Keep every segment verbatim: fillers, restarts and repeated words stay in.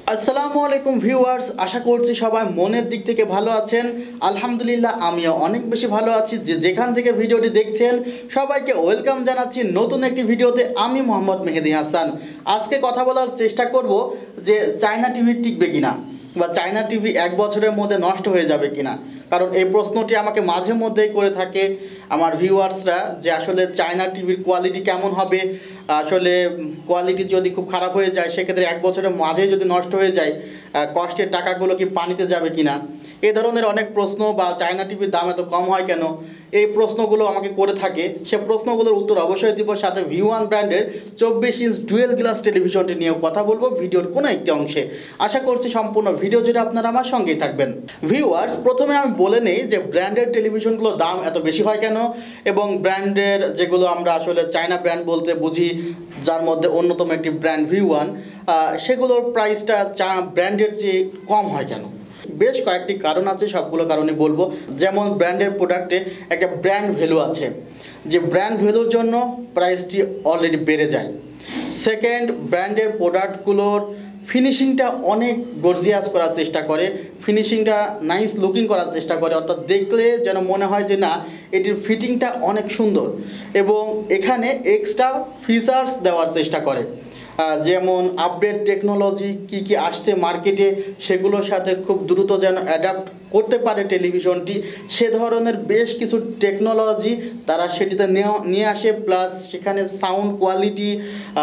আসসালামু আলাইকুম ভিউয়ার্স, আশা করছি সবাই মনের দিক থেকে ভালো আছেন। আলহামদুলিল্লাহ আমিও অনেক বেশি ভালো আছি। যে যেখান থেকে ভিডিওটি দেখছেন সবাইকে ওয়েলকাম জানাচ্ছি নতুন একটি ভিডিওতে। আমি মোহাম্মদ মেহেদি হাসান। আজকে কথা বলার চেষ্টা করব যে চায়না টিভি টিকবে কিনা বা চায়না টিভি এক বছরের মধ্যে নষ্ট হয়ে যাবে কিনা। কারণ এই প্রশ্নটি আমাকে মাঝে মধ্যেই করে থাকে আমার ভিউয়ার্সরা, যে আসলে চায়না টিভির কোয়ালিটি কেমন হবে, আসলে কোয়ালিটি যদি খুব খারাপ হয়ে যায় সেক্ষেত্রে এক বছরের মাঝে যদি নষ্ট হয়ে যায় কষ্টের টাকাগুলো কি পানিতে যাবে কিনা, এ ধরনের অনেক প্রশ্ন। বা চায়না টিভির দাম এত কম হয় কেন, এই প্রশ্নগুলো আমাকে করে থাকে। সে প্রশ্নগুলোর উত্তর অবশ্যই দিব। সাথে ভি ওয়ান ব্র্যান্ডের চব্বিশ ইঞ্চ ডুয়েল গ্লাস টেলিভিশনটি নিয়েও কথা বলবো ভিডিওর কোনো একটি অংশে। আশা করছি সম্পূর্ণ ভিডিও জুড়ে আপনারা আমার সঙ্গেই থাকবেন। ভিউয়ার্স, প্রথমে আমি বলে নেই যে ব্র্যান্ডের টেলিভিশনগুলোর দাম এত বেশি হয় কেন, এবং ব্র্যান্ডের যেগুলো আমরা আসলে চায়না ব্র্যান্ড বলতে বুঝি, যার মধ্যে অন্যতম একটি ব্র্যান্ড ভি ওয়ান, সেগুলোর প্রাইসটা চা ব্র্যান্ডের চেয়ে কম হয় কেন। বেশ কয়েকটি কারণ আছে, সবগুলো কারণে বলবো। যেমন ব্র্যান্ডের প্রোডাক্টে একটা ব্র্যান্ড ভ্যালু আছে, যে ব্র্যান্ড ভ্যালুর জন্য প্রাইসটি অলরেডি বেড়ে যায়। সেকেন্ড, ব্র্যান্ডের প্রোডাক্টগুলোর ফিনিশিংটা অনেক গর্জিয়াস করার চেষ্টা করে, ফিনিশিংটা নাইস লুকিং করার চেষ্টা করে, অর্থাৎ দেখলে যেন মনে হয় যে না এটির ফিটিংটা অনেক সুন্দর, এবং এখানে এক্সট্রা ফিচার্স দেওয়ার চেষ্টা করে। যেমন আপডেট টেকনোলজি কি কি আসছে মার্কেটে, সেগুলোর সাথে খুব দ্রুত যেন অ্যাডাপ্ট করতে পারে টেলিভিশনটি, সে ধরনের বেশ কিছু টেকনোলজি তারা সেটিতে নিয়ে আসে। প্লাস সেখানে সাউন্ড কোয়ালিটি,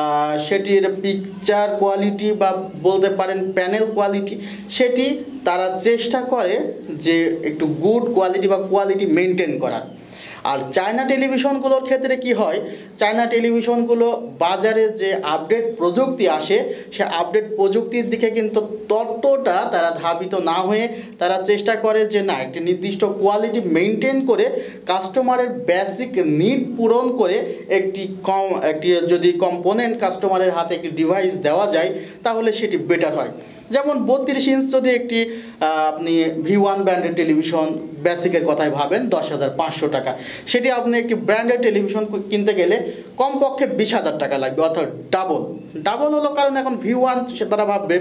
সেটির পিকচার কোয়ালিটি বা বলতে পারেন প্যানেল কোয়ালিটি, সেটি তারা চেষ্টা করে যে একটু গুড কোয়ালিটি বা কোয়ালিটি মেনটেন করার। আর চায়না টেলিভিশনগুলোর ক্ষেত্রে কি হয়, চায়না টেলিভিশনগুলো বাজারে যে আপডেট প্রযুক্তি আসে, সে আপডেট প্রযুক্তির দিকে কিন্তু ততটা তারা ধাবিত না হয়ে তারা চেষ্টা করে যে না একটি নির্দিষ্ট কোয়ালিটি মেনটেন করে কাস্টমারের বেসিক নিড পূরণ করে একটি কম একটি যদি কম্পোনেন্ট কাস্টমারের হাতে একটি ডিভাইস দেওয়া যায় তাহলে সেটি বেটার হয়। যেমন বত্রিশ ইঞ্চ যদি একটি আপনি ভি ওয়ান ব্র্যান্ডের টেলিভিশন বেসিকের কথায় ভাবেন দশ হাজার পাঁচশো টাকা, সেটি আপনি একটি ব্র্যান্ডের টেলিভিশন কিনতে গেলে কমপক্ষে বিশ হাজার টাকা লাগবে, অর্থাৎ ডাবল ডাবল হলো। কারণ এখন ভি ওয়ান সে তারা ভাববে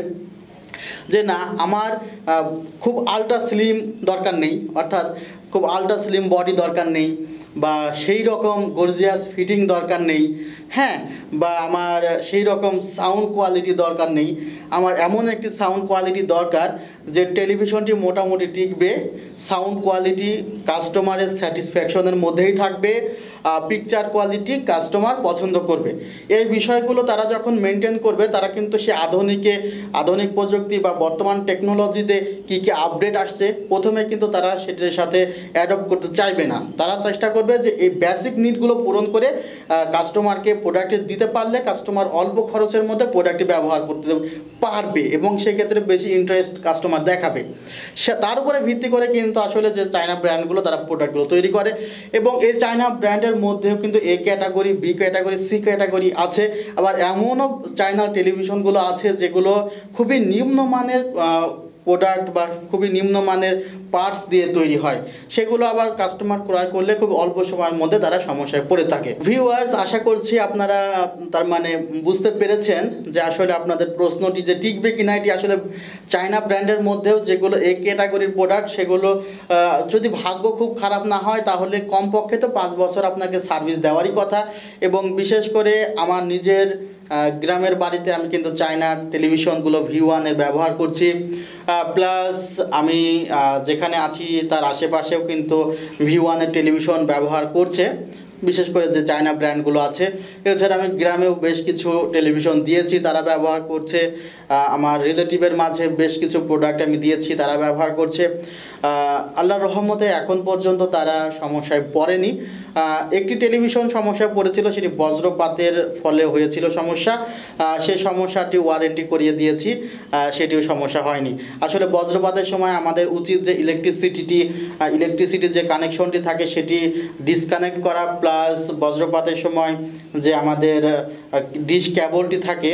যে না আমার খুব আলট্রা স্লিম দরকার নেই, অর্থাৎ খুব আলট্রা স্লিম বডি দরকার নেই, বা সেই রকম গর্জিয়াস ফিটিং দরকার নেই, হ্যাঁ, বা আমার সেই রকম সাউন্ড কোয়ালিটি দরকার নেই। আমার এমন একটি সাউন্ড কোয়ালিটি দরকার যে টেলিভিশনটি মোটামুটি টিকবে, সাউন্ড কোয়ালিটি কাস্টমারের স্যাটিসফ্যাকশনের মধ্যেই থাকবে, পিকচার কোয়ালিটি কাস্টমার পছন্দ করবে। এই বিষয়গুলো তারা যখন মেনটেন করবে, তারা কিন্তু সে আধুনিকে আধুনিক প্রযুক্তি বা বর্তমান টেকনোলজিতে কী কী আপডেট আসছে প্রথমে কিন্তু তারা সেটার সাথে অ্যাডপ্ট করতে চাইবে না। তারা চেষ্টা করবে যে এই বেসিক নিডগুলো পূরণ করে কাস্টমারকে প্রোডাক্টটি দিতে পারলে কাস্টমার অল্প খরচের মধ্যে প্রোডাক্টটি ব্যবহার করতে পারবে, এবং সেক্ষেত্রে বেশি ইন্টারেস্ট কাস্টমার দেখাবে। সে তার উপরে ভিত্তি করে কিন্তু আসলে যে চায়না ব্র্যান্ডগুলো তারা প্রোডাক্টগুলো তৈরি করে। এবং এই চায়না ব্র্যান্ডের মধ্যেও কিন্তু A category, B category, C category আছে। আবার এমনও চায়না টেলিভিশনগুলো আছে যেগুলো খুবই নিম্নমানের প্রোডাক্ট বা খুবই নিম্নমানের পার্টস দিয়ে তৈরি হয়, সেগুলো আবার কাস্টমার ক্রয় করলে খুব অল্প সময়ের মধ্যে তারা সমস্যায় পড়ে থাকে। ভিউয়ার্স, আশা করছি আপনারা তার মানে বুঝতে পেরেছেন যে আসলে আপনাদের প্রশ্নটি যে টিকবে কিনা, এটি আসলে চায়না ব্র্যান্ডের মধ্যেও যেগুলো এ ক্যাটাগরির প্রোডাক্ট, সেগুলো যদি ভাগ্য খুব খারাপ না হয় তাহলে কমপক্ষে তো পাঁচ বছর আপনাকে সার্ভিস দেওয়ারই কথা। এবং বিশেষ করে আমার নিজের গ্রামের বাড়িতে আমি কিন্তু চায়না টেলিভিশনগুলো ভি ওয়ানের ব্যবহার করছি। প্লাস আমি যেখানে আছি তার আশেপাশেও কিন্তু ভি ওয়ানের টেলিভিশন ব্যবহার করছে, বিশেষ করে যে চায়না ব্র্যান্ডগুলো আছে। এছাড়া আমি গ্রামেও বেশ কিছু টেলিভিশন দিয়েছি, তারা ব্যবহার করছে। আমার রিলেটিভের মাঝে বেশ কিছু প্রোডাক্ট আমি দিয়েছি, তারা ব্যবহার করছে। আল্লাহর রহমতে এখন পর্যন্ত তারা সমস্যায় পড়েনি। একটি টেলিভিশন সমস্যায় পড়েছিল, সেটি বজ্রপাতের ফলে হয়েছিল সমস্যা, সেই সমস্যাটি ওয়ারেন্টি করিয়ে দিয়েছি, সেটিও সমস্যা হয়নি। আসলে বজ্রপাতের সময় আমাদের উচিত যে ইলেকট্রিসিটি ইলেকট্রিসিটির যে কানেকশনটি থাকে সেটি ডিসকানেক্ট করা, প্লাস বজ্রপাতের সময় যে আমাদের ডিশ কেবলটি থাকে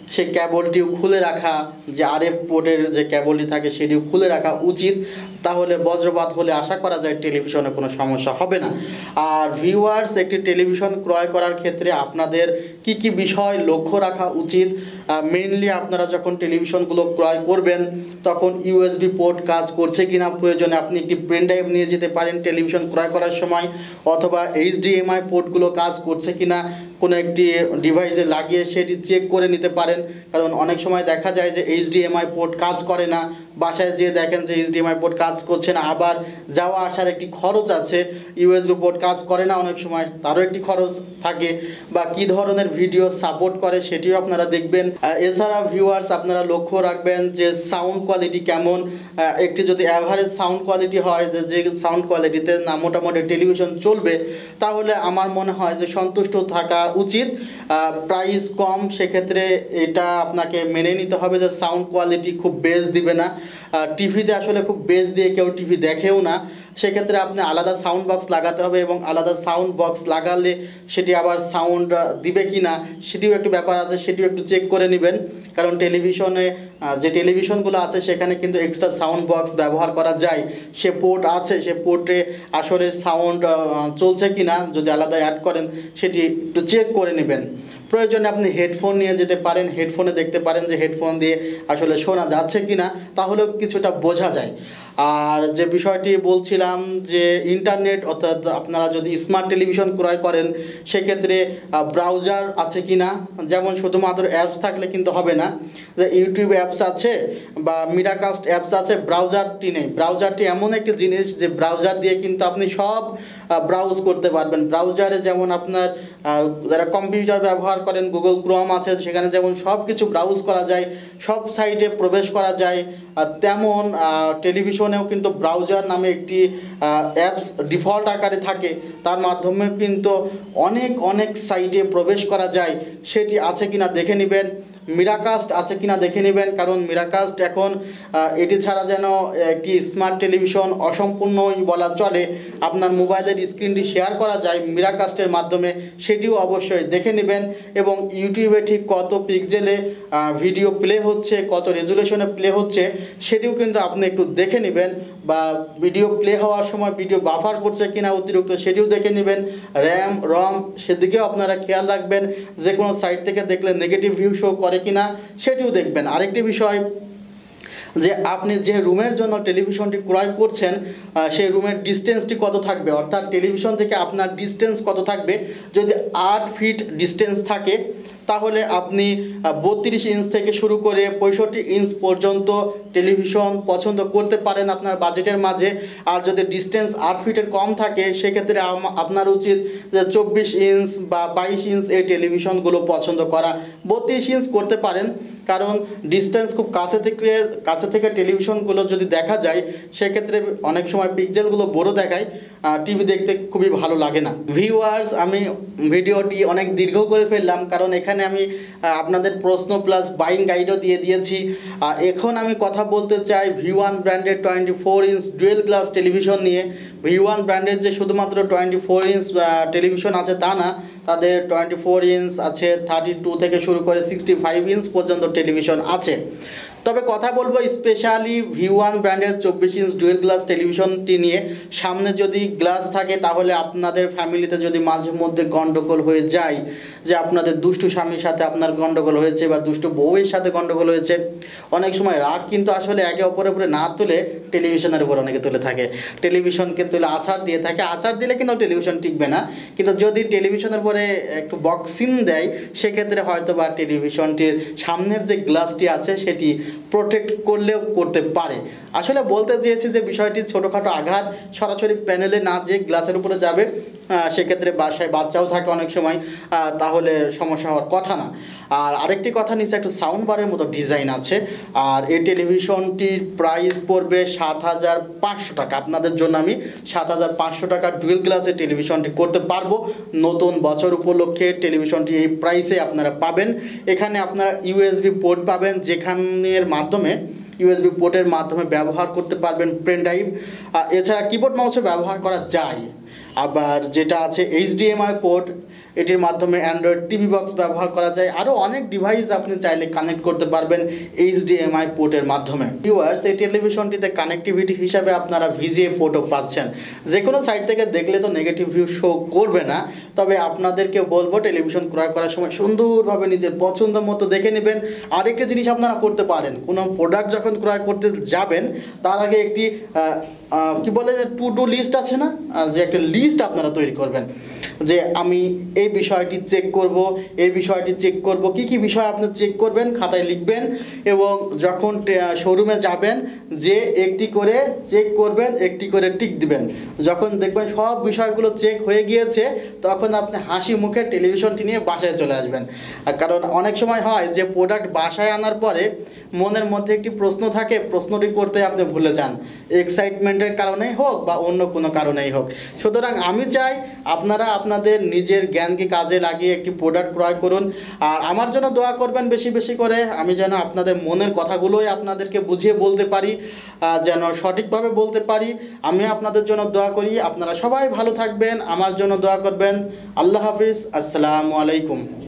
সেই কেবলটিও খুলে রাখা, যে আরএফ পোর্টের যে কেবলটি থাকে সেটিও খুলে রাখা উচিত। তাহলে বজ্রপাত হলে আশা করা যায় টেলিভিশনে কোনো সমস্যা হবে না। আর ভিউয়ার্স, একটি টেলিভিশন ক্রয় করার ক্ষেত্রে আপনাদের কি কি বিষয় লক্ষ্য রাখা উচিত? মেইনলি আপনারা যখন টেলিভিশনগুলো ক্রয় করবেন তখন ইউএসবি পোর্ট কাজ করছে কিনা, প্রয়োজনে আপনি একটি পেন ড্রাইভ নিয়ে যেতে পারেন টেলিভিশন ক্রয় করার সময়, অথবা এইচডিএমআই পোর্টগুলো কাজ করছে কিনা কোনো একটি ডিভাইসে লাগিয়ে সেটি চেক করে নিতে পারেন। কারণ অনেক সময় দেখা যায় যে এইচডিএমআই পোর্ট কাজ করে না, বাসায় যেয়ে দেখেন যে এইচডিএমআই পোর্ট কাজ করছে না, আবার যাওয়া আসার একটি খরচ আছে, ইউএসবি পোর্ট কাজ করে না অনেক সময়, তারও একটি খরচ থাকে, বা কী ধরনের ভিডিও সাপোর্ট করে সেটিও আপনারা দেখবেন। এছাড়া ভিউয়ার্স, আপনারা লক্ষ্য রাখবেন যে সাউন্ড কোয়ালিটি কেমন। একটি যদি অ্যাভারেজ সাউন্ড কোয়ালিটি হয়, যে যে সাউন্ড কোয়ালিটিতে না মোটামুটি টেলিভিশন চলবে, তাহলে আমার মনে হয় যে সন্তুষ্ট থাকা উচিত। প্রাইস কম, সেক্ষেত্রে এটা আপনাকে মেনে নিতে হবে যে সাউন্ড কোয়ালিটি খুব বেস দিবে না। টিভিতে আসলে খুব বেস দিয়ে কেউ টিভি দেখেও না, সেক্ষেত্রে আপনি আলাদা সাউন্ড বক্স লাগাতে হবে, এবং আলাদা সাউন্ড বক্স লাগালে সেটি আবার সাউন্ড দিবে কি না সেটিও একটু ব্যাপার আছে, সেটিও একটু চেক করে নেবেন। কারণ টেলিভিশনে যে টেলিভিশনগুলো আছে সেখানে কিন্তু এক্সট্রা সাউন্ড বক্স ব্যবহার করা যায়, সে পোর্ট আছে, সে পোর্টে আসলে সাউন্ড চলছে কি না যদি আলাদা অ্যাড করেন সেটি একটু চেক করে নেবেন। প্রয়োজনে আপনি হেডফোন নিয়ে যেতে পারেন, হেডফোনে দেখতে পারেন যে হেডফোন দিয়ে আসলে শোনা যাচ্ছে কি না, তাহলেও কিছুটা বোঝা যায়। আর যে বিষয়টি বলছিলাম যে ইন্টারনেট, অর্থাৎ আপনারা যদি স্মার্ট টেলিভিশন ক্রয় করেন সেক্ষেত্রে ব্রাউজার আছে কি না, যেমন শুধুমাত্র অ্যাপস থাকলে কিন্তু হবে না, যে ইউটিউব অ্যাপস আছে বা মিরাকাস্ট অ্যাপস আছে, ব্রাউজারটি নেই। ব্রাউজারটি এমন একটি জিনিস যে ব্রাউজার দিয়ে কিন্তু আপনি সব ব্রাউজ করতে পারবেন। ব্রাউজারে যেমন আপনার যারা কম্পিউটার ব্যবহার করেন, গুগল ক্রোম আছে, সেখানে যেমন সব কিছু ব্রাউজ করা যায়, সব সাইটে প্রবেশ করা যায়, তেমন টেলিভিশনেও কিন্তু ব্রাউজার নামে একটি অ্যাপস ডিফল্ট আকারে থাকে, তার মাধ্যমে কিন্তু অনেক অনেক সাইটে প্রবেশ করা যায়। সেটি আছে কিনা দেখে নেবেন, মিরাকাস্ট আছে কিনা দেখে নেবেন, কারণ মিরাকাস্ট এখন এটি ছাড়া যেন একটি স্মার্ট টেলিভিশন অসম্পূর্ণই বলা চলে। আপনার মোবাইলের স্ক্রিনটি শেয়ার করা যায় মিরাকাস্টের মাধ্যমে, সেটিও অবশ্যই দেখে নেবেন। এবং ইউটিউবে ঠিক কত পিক্সেলে ভিডিও প্লে হচ্ছে, কত রেজুলেশনে প্লে হচ্ছে সেটিও কিন্তু আপনি একটু দেখে নেবেন, বা ভিডিও প্লে হওয়ার সময় ভিডিও বাফার করছে কিনা অতিরিক্ত সেটিও দেখে নেবেন। র্যাম রম সেদিকেও আপনারা খেয়াল রাখবেন, যে কোনো সাইট থেকে দেখলে নেগেটিভ ভিউ শো করে কিনা সেটিও দেখবেন। আরেকটি বিষয়, যে আপনি যে রুমের জন্য টেলিভিশনটি ক্রয় করছেন সেই রুমের ডিস্টেন্সটি কত থাকবে, অর্থাৎ টেলিভিশন থেকে আপনার ডিস্টেন্স কত থাকবে। যদি আট ফিট ডিস্টেন্স থাকে তাহলে আপনি বত্রিশ ইঞ্চ থেকে শুরু করে পঁয়ষট্টি ইঞ্চ পর্যন্ত টেলিভিশন পছন্দ করতে পারেন আপনার বাজেটের মাঝে। আর যদি ডিস্টেন্স আট ফিটের কম থাকে সেক্ষেত্রে আপনার উচিত যে চব্বিশ ইঞ্চ বা বাইশ ইঞ্চ এই টেলিভিশনগুলো পছন্দ করা। বত্রিশ ইঞ্চ করতে পারেন, কারণ ডিস্টেন্স খুব কাছে থেকে কাছে থেকে টেলিভিশনগুলো যদি দেখা যায় সেক্ষেত্রে অনেক সময় পিক্সেলগুলো বড় দেখায়, টিভি দেখতে খুবই ভালো লাগে না। ভিউয়ার্স, আমি ভিডিওটি অনেক দীর্ঘ করে ফেললাম, কারণ এখানে আমি আপনাদের প্রশ্ন প্লাস বাইং গাইডও দিয়ে দিয়েছি। এখন আমি কথা বলতে চাই ভি ওয়ান ব্র্যান্ডের twenty four inch dual glass television নিয়ে। ভি ওয়ান ব্র্যান্ডের যে শুধুমাত্র টোয়েন্টি ফোর ইঞ্চ টেলিভিশন আছে তা না, তাদের টোয়েন্টি ফোর ইঞ্চ আছে, থার্টি টু থেকে শুরু করে সিক্সটি ফাইভ ইঞ্চ পর্যন্ত টেলিভিশন আছে। তবে কথা বলবো স্পেশালি ভি ওয়ান ব্র্যান্ডের চব্বিশ ইঞ্চ ডুয়েল গ্লাস টেলিভিশনটি নিয়ে। সামনে যদি গ্লাস থাকে তাহলে আপনাদের ফ্যামিলিতে যদি মাঝে মধ্যে গন্ডগোল হয়ে যায়, যে আপনাদের দুষ্টু স্বামীর সাথে আপনার গন্ডগোল হয়েছে বা দুষ্টু বউয়ের সাথে গন্ডগোল হয়েছে, অনেক সময় রাগ কিন্তু আসলে একে অপরের উপরে না তুলে টেলিভিশনের উপর অনেকে তুলে থাকে, টেলিভিশনকে তুলে আছাড় দিয়ে থাকে। আছাড় দিলে কিন্তু টেলিভিশন টিকবে না, কিন্তু যদি টেলিভিশনের পরে একটু বক্সিং দেয় সেক্ষেত্রে হয়তো বা টেলিভিশনটির সামনের যে গ্লাসটি আছে সেটি প্রোটেক্ট করলেও করতে পারে। আসলে বলতে চেয়েছি যে বিষয়টি ছোটোখাটো আঘাত সরাসরি প্যানেলে না যে গ্লাসের উপরে যাবে, সেক্ষেত্রে বাসায় বাচ্চাও থাকে অনেক সময়, তাহলে সমস্যা হওয়ার কথা না। আর আরেকটি কথা, নিচে একটু সাউন্ড বারের মতো ডিজাইন আছে, আর এই টেলিভিশনটির প্রাইস পড়বে সাত হাজার পাঁচশো টাকা। আপনাদের জন্য আমি সাত হাজার পাঁচশো টাকা ডুয়েল গ্লাসের টেলিভিশনটি করতে পারবো। নতুন বছর উপলক্ষে টেলিভিশনটি এই প্রাইসে আপনারা পাবেন। এখানে আপনারা ইউএসবি পোর্ট পাবেন, যেখানের মাধ্যমে ইউএসবি পোর্টের মাধ্যমে ব্যবহার করতে পারবেন পেন ড্রাইভ। এছাড়া কিবোর্ড মাউসও ব্যবহার করা যায়। আবার যেটা আছে এইচডিএমআই পোর্ট, এটির মাধ্যমে অ্যান্ড্রয়েড টিভি বক্স ব্যবহার করা যায়, আরও অনেক ডিভাইস আপনি চাইলে কানেক্ট করতে পারবেন এইচডিএমআই পোর্টের মাধ্যমে। ভিউয়ার্স, এই টেলিভিশনটিতে কানেক্টিভিটি হিসাবে আপনারা ভিজিএ পোর্টও পাচ্ছেন। যে কোনো সাইট থেকে দেখলে তো নেগেটিভ ভিউ শো করবে না, তবে আপনাদেরকে বলবো টেলিভিশন ক্রয় করার সময় সুন্দরভাবে নিজের পছন্দ মতো দেখে নেবেন। আরেকটা জিনিস আপনারা করতে পারেন, কোনো প্রোডাক্ট যখন ক্রয় করতে যাবেন তার আগে একটি কি বলে টু ডু লিস্ট আছে না, যে একটা লিস্ট আপনারা তৈরি করবেন যে আমি এই বিষয়টি চেক করব, এই বিষয়টি চেক করব, কি কি বিষয় আপনি চেক করবেন খাতায় লিখবেন এবং যখন শোরুমে যাবেন যে একটি করে চেক করবেন, একটি করে টিক দিবেন। যখন দেখবেন সব বিষয়গুলো চেক হয়ে গিয়েছে তখন আপনি হাসি মুখে টেলিভিশনটি নিয়ে বাসায় চলে আসবেন। কারণ অনেক সময় হয় যে প্রোডাক্ট বাসায় আনার পরে মনের মধ্যে একটি প্রশ্ন থাকে, প্রশ্নটি করতে আপনি ভুলে যান, এক্সাইটমেন্টের কারণেই হোক বা অন্য কোনো কারণেই হোক। সুতরাং আমি চাই আপনারা আপনাদের নিজের জ্ঞানকে কাজে লাগিয়ে একটি প্রোডাক্ট ক্রয় করুন। আর আমার জন্য দোয়া করবেন বেশি বেশি করে, আমি যেন আপনাদের মনের কথাগুলোই আপনাদেরকে বুঝিয়ে বলতে পারি, যেন সঠিকভাবে বলতে পারি। আমি আপনাদের জন্য দোয়া করি, আপনারা সবাই ভালো থাকবেন, আমার জন্য দোয়া করবেন। আল্লাহ হাফিজ, আসসালামু আলাইকুম।